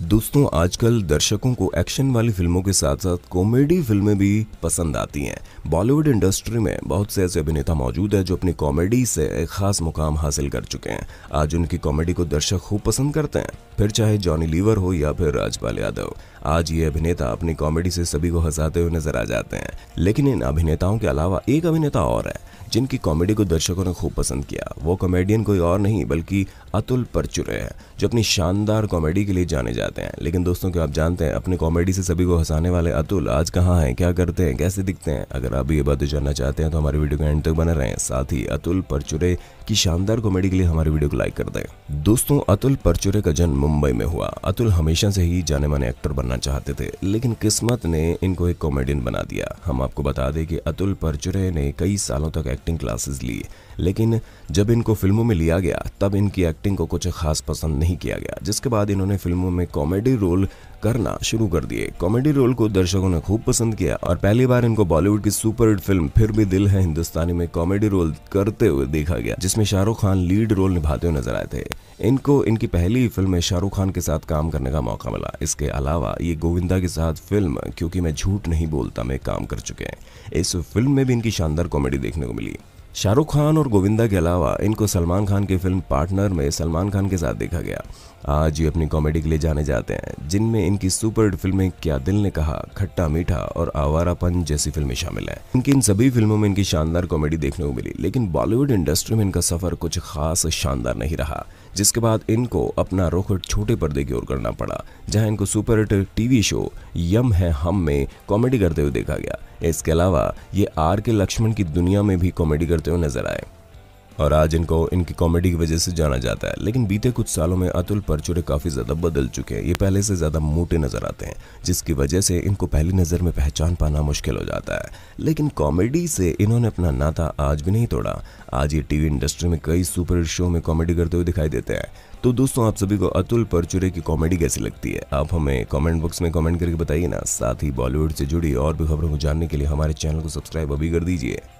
दोस्तों आजकल दर्शकों को एक्शन वाली फिल्मों के साथ साथ कॉमेडी फिल्में भी पसंद आती हैं। बॉलीवुड इंडस्ट्री में बहुत से ऐसे अभिनेता मौजूद हैं जो अपनी कॉमेडी से एक खास मुकाम हासिल कर चुके हैं। आज उनकी कॉमेडी को दर्शक खूब पसंद करते हैं, फिर चाहे जॉनी लीवर हो या फिर राजपाल यादव। आज ये अभिनेता अपनी कॉमेडी से सभी को हंसाते हुए नजर आ जाते हैं। लेकिन इन अभिनेताओं के अलावा एक अभिनेता और है जिनकी कॉमेडी को दर्शकों ने खूब पसंद किया। वो कॉमेडियन कोई और नहीं बल्कि अतुल परचुरे है, जो अपनी शानदार कॉमेडी के लिए जाने जाते हैं। लेकिन दोस्तों क्या आप जानते हैं, अपनी कॉमेडी से सभी को हंसाने वाले अतुल आज कहाँ हैं, क्या करते हैं, कैसे दिखते हैं? अगर आप ये बातें जानना चाहते हैं तो हमारे वीडियो के एंड तक बने रहें। साथ ही अतुल परचुरे की शानदार कॉमेडी के लिए हमारे वीडियो को लाइक कर दें। दोस्तों अतुल परचुरे का जन्म मुंबई में हुआ। अतुल हमेशा से ही जाने माने एक्टर बनना चाहते थे, लेकिन किस्मत ने इनको एक कॉमेडियन बना दिया। हम आपको बता दें कि अतुल परचुरे ने कई सालों तक एक्टिंग क्लासेस ली, लेकिन जब इनको फिल्मों में लिया गया तब इनकी एक्टिंग को कुछ खास पसंद नहीं किया गया, जिसके बाद इन्होंने फिल्मों में कॉमेडी रोल करना शुरू कर दिए। कॉमेडी रोल को दर्शकों ने खूब पसंद किया और पहली बार इनको बॉलीवुड की सुपरहिट फिल्म फिर भी दिल है हिंदुस्तानी में कॉमेडी रोल करते हुए देखा गया, जिसमें शाहरुख खान लीड रोल निभाते हुए नजर आए थे। इनको इनकी पहली फिल्म में शाहरुख खान के साथ काम करने का मौका मिला। इसके अलावा ये गोविंदा के साथ फिल्म क्योंकि मैं झूठ नहीं बोलता में काम कर चुके हैं। इस फिल्म में भी इनकी शानदार कॉमेडी देखने को मिली। शाहरुख खान और गोविंदा के अलावा इनको सलमान खान की फिल्म पार्टनर में सलमान खान के साथ देखा गया। आज ये अपनी कॉमेडी के लिए जाने जाते हैं, जिनमें इनकी सुपरहिट फिल्में क्या दिल ने कहा, खट्टा मीठा और आवारापन जैसी फिल्में शामिल हैं। इनकी इन सभी फिल्मों में इनकी शानदार कॉमेडी देखने को मिली, लेकिन बॉलीवुड इंडस्ट्री में इनका सफर कुछ खास शानदार नहीं रहा, जिसके बाद इनको अपना रुख छोटे पर्दे की ओर करना पड़ा, जहां इनको सुपरहिट टीवी शो यम है हम में कॉमेडी करते हुए देखा गया। इसके अलावा ये आर के लक्ष्मण की दुनिया में भी कॉमेडी करते हुए नजर आए और आज इनको इनकी कॉमेडी की वजह से जाना जाता है। लेकिन बीते कुछ सालों में अतुल परचुरे काफी ज्यादा बदल चुके हैं। ये पहले से ज्यादा मोटे नजर आते हैं, जिसकी वजह से इनको पहली नजर में पहचान पाना मुश्किल हो जाता है। लेकिन कॉमेडी से इन्होंने अपना नाता आज भी नहीं तोड़ा। आज ये टीवी इंडस्ट्री में कई सुपर शो में कॉमेडी करते हुए दिखाई देते हैं। तो दोस्तों आप सभी को अतुल परचुरे की कॉमेडी कैसी लगती है, आप हमें कमेंट बॉक्स में कमेंट करके बताइए ना। साथ ही बॉलीवुड से जुड़ी और भी खबरों को जानने के लिए हमारे चैनल को सब्सक्राइब अभी कर दीजिए।